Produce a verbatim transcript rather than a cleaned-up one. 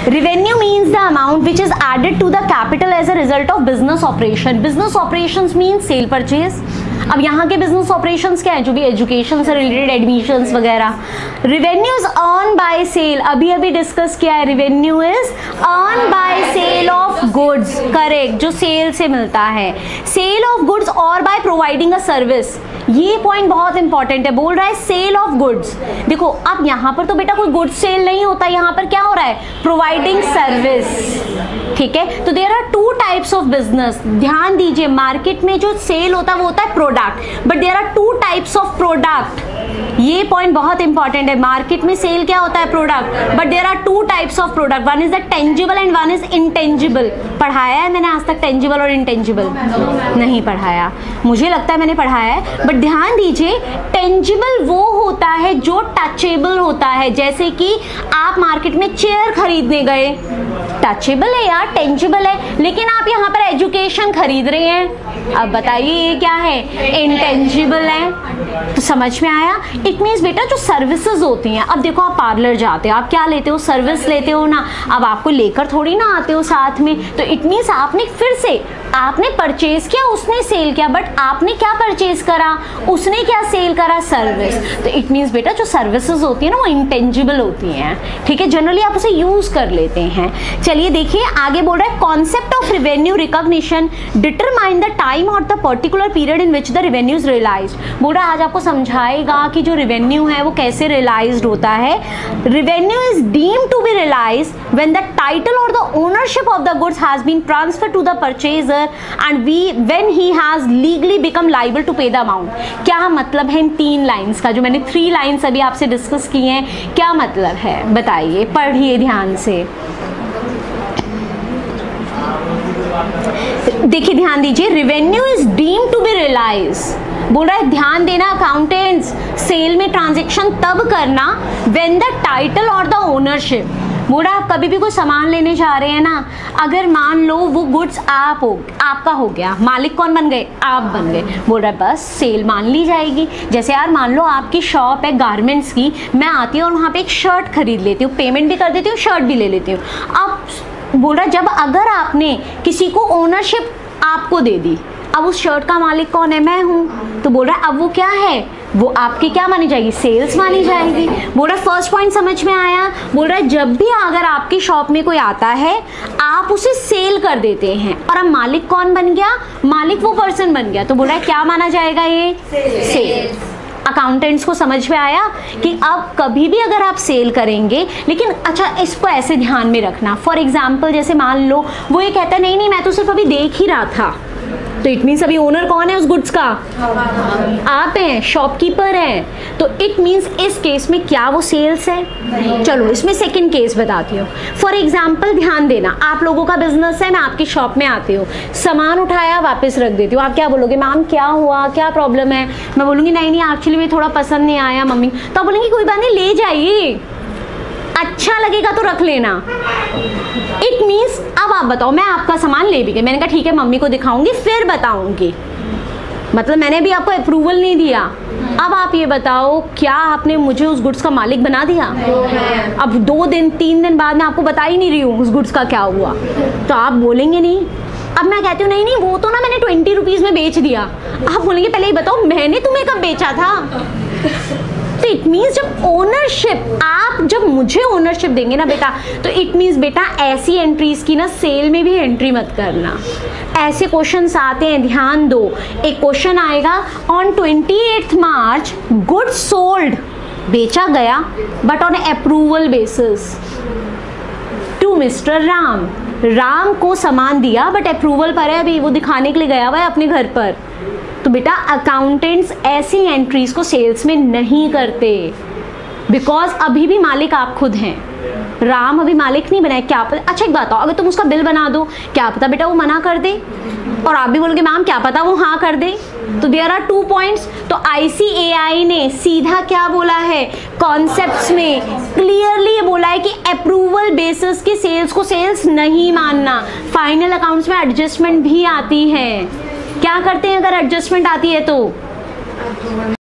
Revenue means the amount which is added to the capital as a result of business operation. Business operations means sale purchase. अब यहाँ के business operations क्या है, जो भी education से रिलेटेड एडमिशंस वगैरह. Revenue is earn by sale, अभी अभी डिस्कस किया है. Revenue is earn by sale of goods, correct, जो सेल से मिलता है. सेल ऑफ गुड्स और बाय प्रोवाइडिंग अ सर्विस, ये पॉइंट बहुत इंपॉर्टेंट है. बोल रहा है सेल ऑफ गुड्स. देखो अब यहाँ पर तो बेटा कोई गुड्स सेल नहीं होता, यहाँ पर क्या हो रहा है, प्रोवाइडिंग सर्विस. ठीक है, तो there are two types of business. ध्यान दीजिए, मार्केट में जो सेल होता है वो होता है product, but there are two types of product. ये पॉइंट बहुत इंपॉर्टेंट है. मार्केट में सेल क्या होता है, product, but there are two types of product. One is the tangible and one is intangible. पढ़ाया है मैंने आज तक टेंजिबल और इंटेंजिबल? नहीं पढ़ाया, मुझे लगता है मैंने पढ़ाया है, बट ध्यान दीजिए, टेंजिबल वो होता है जो टचेबल होता है. जैसे कि आप मार्केट में चेयर खरीदने गए, टचेबल है यार, टेंजिबल है, लेकिन आप यहाँ पर एजुकेशन खरीद रहे हैं. अब बताइए ये क्या है, इंटेंजिबल है. तो समझ में आया? इट मीन्स बेटा जो सर्विसेज होती हैं, अब देखो आप पार्लर जाते हो, आप क्या लेते हो, सर्विस लेते हो ना. अब आपको लेकर थोड़ी ना आते हो साथ में, तो इट मीन्स आपने फिर से आपने परचेज किया, उसने सेल किया, बट आपने क्या परचेज करा, उसने क्या सेल करा, सर्विस. तो इट मीन्स बेटा जो सर्विसेज होती है ना वो इंटेंजिबल होती हैं. ठीक है, जनरली आप उसे यूज कर लेते हैं. चलिए देखिए आगे बोल रहा है, concept of revenue recognition determine the time और the particular period in which the revenue is realised. बोल रहा है आज आपको समझाएगा कि जो रेवेन्यू है वो कैसे रियलाइज्ड होता है. Revenue is deemed to be realised when the title और the ownership of the goods has been transferred to the purchaser and we when he has legally become liable to pay the amount. क्या मतलब है इन तीन lines का, जो मैंने three lines अभी आपसे डिस्कस की हैं, क्या मतलब है बताइए, पढ़िए ध्यान से. देखिए ध्यान दीजिए, revenue is deemed to be realise. बोल रहा है ध्यान देना अकाउंटेंट्स, सेल में ट्रांजेक्शन तब करना व्हेन द टाइटल और द ओनरशिप. बोल रहा है आप कभी भी कोई सामान लेने जा रहे हैं ना, अगर मान लो वो गुड्स आप हो आपका हो गया, मालिक कौन बन गए, आप बन गए. बोल रहा है बस सेल मान ली जाएगी. जैसे यार मान लो आपकी शॉप है गारमेंट्स की, मैं आती हूँ और वहाँ पे एक शर्ट खरीद लेती हूँ, पेमेंट भी कर देती हूँ, शर्ट भी ले लेती हूँ. अब बोल रहा है जब अगर आपने किसी को ओनरशिप आपको दे दी, अब उस शर्ट का मालिक कौन है, मैं हूँ. तो बोल रहा है अब वो क्या है, वो आपकी क्या मानी जाएगी, सेल्स मानी जाएगी. बोल रहा है फर्स्ट पॉइंट समझ में आया. बोल रहा है जब भी अगर आपकी शॉप में कोई आता है आप उसे सेल कर देते हैं, और अब मालिक कौन बन गया, मालिक वो पर्सन बन गया. तो बोल रहा है क्या माना जाएगा, ये सेल. अकाउंटेंट्स को समझ में आया कि अब कभी भी अगर आप सेल करेंगे, लेकिन अच्छा इसको ऐसे ध्यान में रखना. फॉर एग्जाम्पल जैसे मान लो वो ये कहता है नहीं नहीं मैं तो सिर्फ अभी देख ही रहा था, तो इट मीन्स अभी ओनर कौन है उस गुड्स का, आप हैं, शॉपकीपर हैं. तो इट मीन्स इस केस में क्या वो सेल्स है. चलो इसमें सेकंड केस बताती हूँ. फॉर एग्जाम्पल ध्यान देना, आप लोगों का बिजनेस है, मैं आपकी शॉप में आती हूँ, सामान उठाया वापस रख देती हूँ. आप क्या बोलोगे, मैम क्या हुआ, क्या प्रॉब्लम है. मैं बोलूँगी नहीं नहीं एक्चुअली मुझे थोड़ा पसंद नहीं आया मम्मी. तो आप बोलेंगे कोई बात नहीं ले जाइए, अच्छा लगेगा तो रख लेना. इट मीन्स अब आप बताओ, मैं आपका सामान ले भी गई, मैंने कहा ठीक है मम्मी को दिखाऊंगी फिर बताऊंगी, मतलब मैंने भी आपको अप्रूवल नहीं दिया. अब आप ये बताओ क्या आपने मुझे उस गुड्स का मालिक बना दिया. अब दो दिन तीन दिन बाद मैं आपको बता ही नहीं रही हूँ उस गुड्स का क्या हुआ, तो आप बोलेंगे नहीं. अब मैं कहती हूँ नहीं नहीं वो तो ना मैंने ट्वेंटी रुपीज़ में बेच दिया. आप बोलेंगे पहले ही बताओ मैंने तुम्हें कब बेचा था. तो इट मीन्स जब ओनरशिप, आप जब मुझे ओनरशिप देंगे ना बेटा, तो इट मीन्स बेटा ऐसी एंट्रीज की ना सेल में भी एंट्री मत करना. ऐसे क्वेश्चंस आते हैं, ध्यान दो. एक क्वेश्चन आएगा on twenty eighth March goods sold, बेचा गया but on approval basis to mister Ram. Ram को सामान दिया बट अप्रूवल पर है, अभी वो दिखाने के लिए गया हुआ है अपने घर पर. तो बेटा अकाउंटेंट्स ऐसी एंट्रीज को सेल्स में नहीं करते, बिकॉज अभी भी मालिक आप खुद हैं. राम अभी मालिक नहीं बनाए, क्या पता. अच्छा एक बात बताओ, अगर तुम उसका बिल बना दो, क्या पता बेटा वो मना कर दे, और आप भी बोलोगे मैम क्या पता वो हाँ कर दे. तो देयर आर टू पॉइंट्स. तो आईसीएआई ने सीधा क्या बोला है, कॉन्सेप्ट्स में क्लियरली ये बोला है कि अप्रूवल बेसिस की सेल्स को सेल्स नहीं मानना. फाइनल अकाउंट्स में एडजस्टमेंट भी आती है. क्या करते हैं अगर एडजस्टमेंट आती है तो